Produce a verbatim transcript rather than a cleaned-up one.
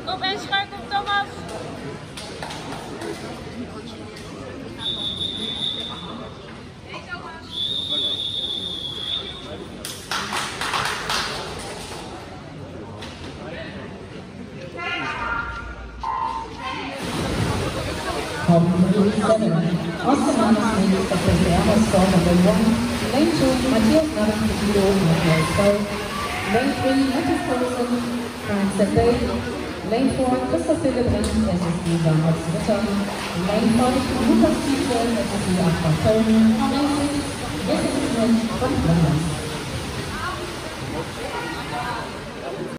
Op en schuif op Thomas. seven. Austin Anderson, Secretary Amos Storm, number one. Lane two, Matthias Naven, Video, Michael twelve. Lane three, Matthias Paulsen, Franz Seppel. Lane four, Christoph Hildebrand, S S D Bernhard Ritter. Lane five, Lukas Tiefel, S S D Achbar Köln. Lane six, Jessica Smith von Flanders.